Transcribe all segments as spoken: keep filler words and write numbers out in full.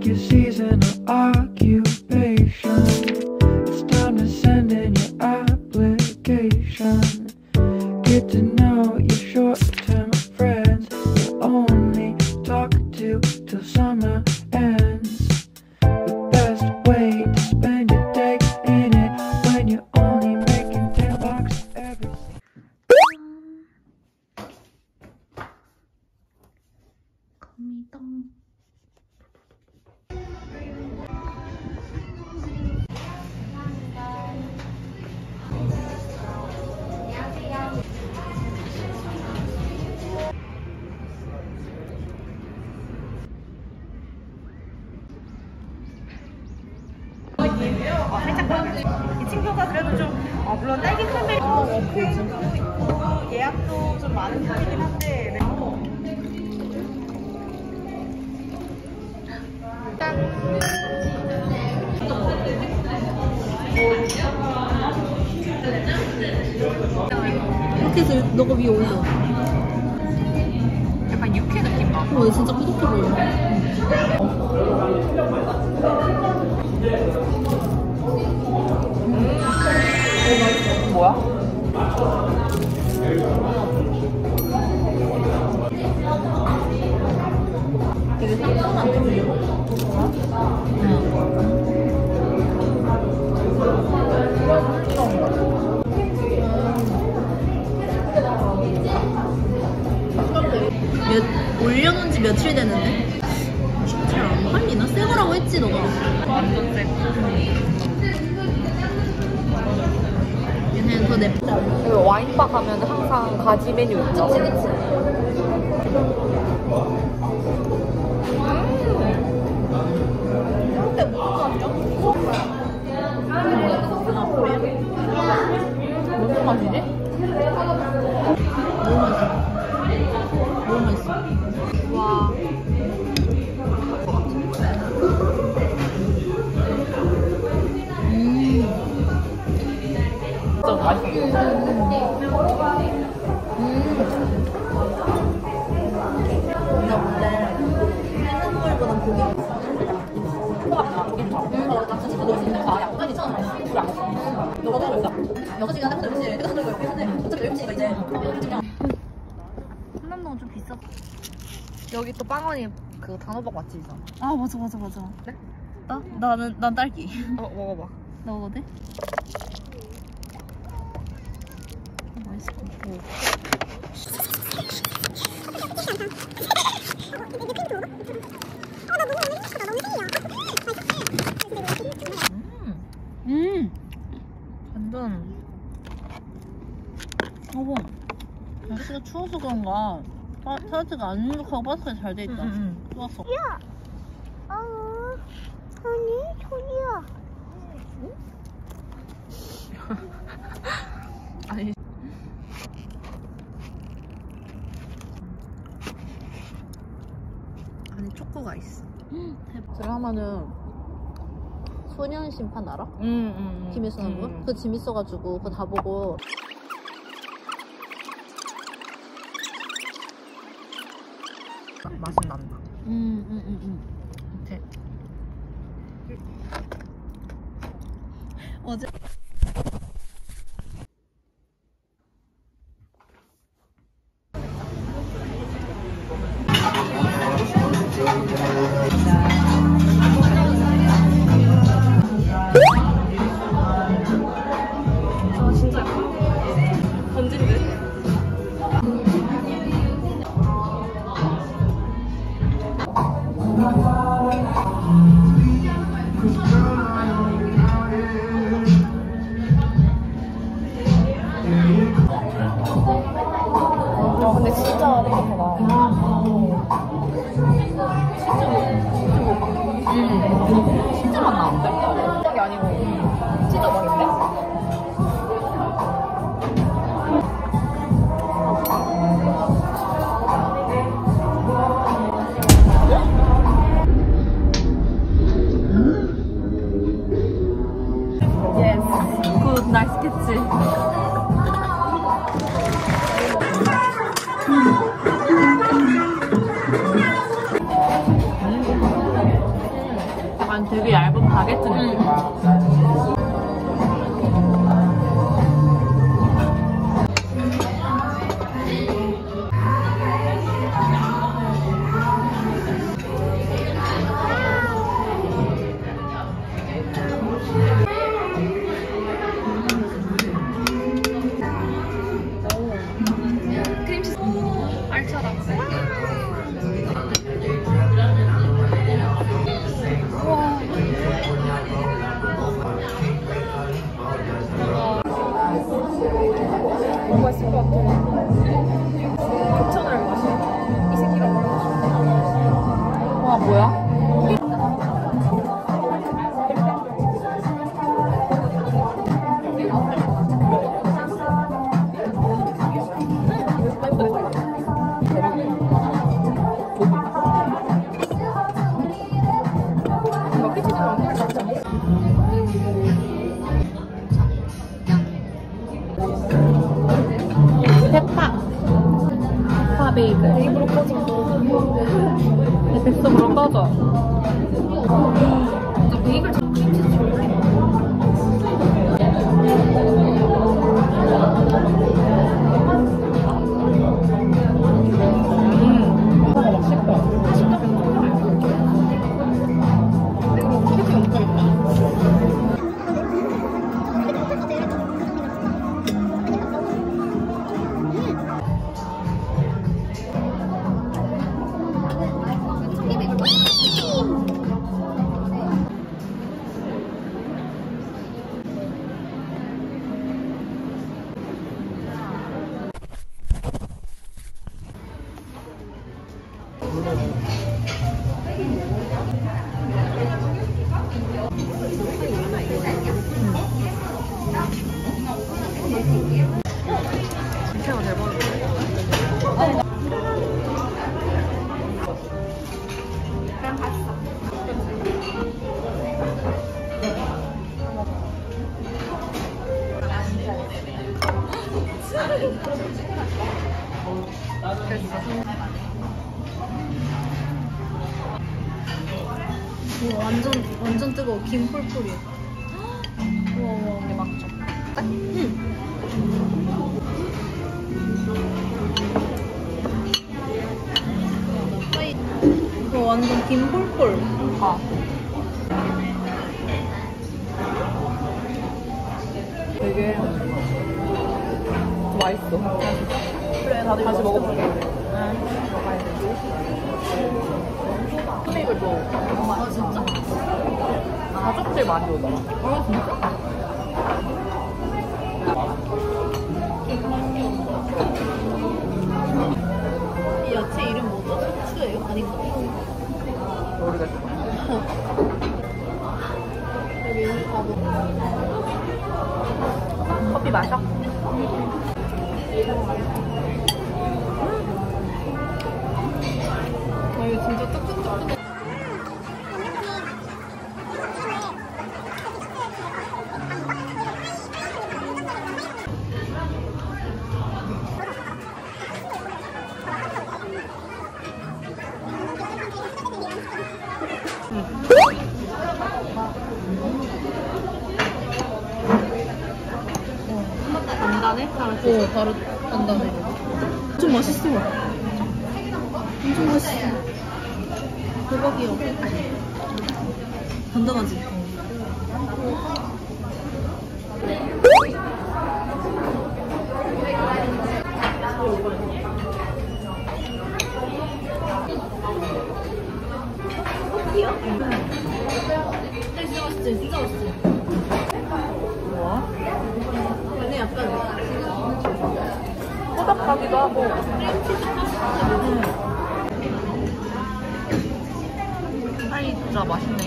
Pick your season or occupation. It's time to send in your application. Get to know your short-term friends you only talk to till summer ends. The best way to spend your day ain't it when you're only making ten bucks every 거미똥. 어, 살짝 이 친구가 그래도 좀 어, 물론 딸기 캔베리 어, 워크인도 있고 예약도 좀 많은 편이긴 한데 네. 이렇게 해서 너가 위에 올려. 약간 육회 느낌 나. 어, 진짜 꾸덕해 보여. 음. 뭐야? 되게 상큼한데 그리고? 몇, 올려놓은 지 며칠 됐는데? 잘 안 팔리나? 새 거라고 했지 너가? 완전 쎄. 얘는 더 냅다. 여기 와인바 가면 항상 가지 메뉴 있죠? 그치 그치. 근데 무슨 맛이야? 무슨 맛이지? 너무 맛있어. 너무 맛있어. 와. 음. 진짜 맛있어. 나 원래 해산물보단 고기 먹어. 여섯 시간 해보자 그치? 끝나는 거야 근데 어차피 열두 시니까 이제 그냥 한남동은 좀 비싸. 여기 또 빵원이 그 단호박 맛집이잖아. 아 맞아 맞아 맞아. 그래? 나? 나는 난 딸기. 어 먹어봐. 나 먹어도 돼? 맛있을 것 같아. 음. 음. 완전. 어머. 날씨가 추워서 그런가 파, 타르트가 안 눅눅하고 바삭하게 잘 돼 있다. 음, 음. 좋았어. 야! 어, 손이? 손이야. 아니. 안에 초코가 있어. 대박. 드라마는 소년 심판 알아? 음, 음, 음. 김혜수 나온 거? 음. 그거 재밌어가지고 그거 다 보고. 맛은 난다. 음, 음, 음, 음. 밑에. 어제. 아 진짜 던진 듯. 아 근데 진짜 행복하다. 음, 치즈 맛 나는데? 떡이 아니고 치즈 맛인데? 약간 되게 얇은 바게트 느낌. 맛있을 것 같아. 겹쳐나올 맛이야. 이 새끼랑 와 뭐야? 페파 페파 베이글 입으로 꺼져. 내 뱃속으로 꺼져. 나 베이글 참 진짜 좋아해. 음 맛있다. 진짜 괜찮아. 내가 뭐 케이크 연구했다. 인체가 대박이다. 그냥 갔어. 오, 완전 완전 뜨거워. 김 폴폴이야. 우와 우와 이게 막죠. 음. 이거 완전 김 폴폴. 아. 되게 맛있어. 그래 나도 다시 먹어볼게. 응. 먹어야 돼. 스테이크도 아 진짜? 가족들 많이 오더라. 어 진짜? 이 야채 이름 뭐죠? 상추예요? 아닌가? 모르겠어. 여기 가보. 커피 마셔? 아 이거 진짜 뜨끈뜨끈해. 단단해? 오, 바로 단단해. 엄청 맛있어. 엄청 맛있어. 대박이야. 단단하지? 커피야? 응. 진짜 맛있지? 진짜 맛있지? 뭐야? 근데 약간 꼬닥하기도 하고 음. 아이 진짜 맛있네.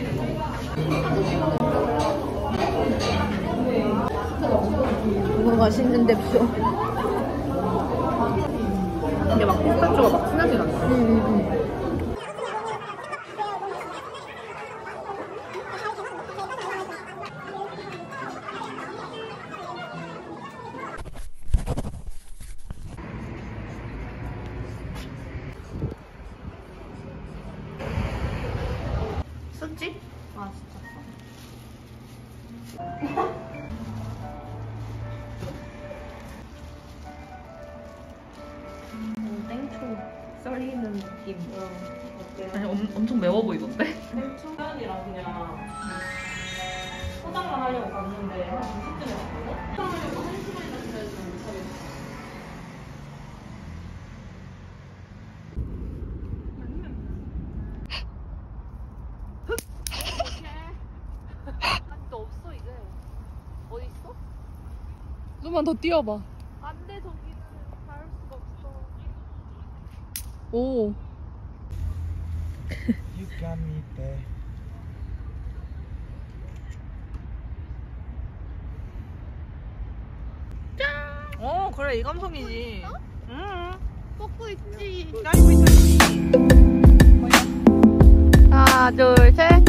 너무 맛있는데 표 이게 막 피스타치오가 막 진하진 않아. 응, 응, 응. 썼지? 아 진짜. 음, 땡초 썰리는 느낌. 아니 엄, 엄청 매워 보이던데? 땡초? 사연이랑 그냥 포장만 하려고 갔는데 한 두 시쯤에 갔거든? 포장하려고 한 시간이나 기다리면 못하겠어. 너 없어 이제. 어디 있어? 좀만 더 뛰어봐. 안돼 저기는 닿을 수가 없어. 오. You got me there. 어 그래 이 감성이지. 응. 꺾고 있지. 기다리고 있었지. 하나, 둘, 셋.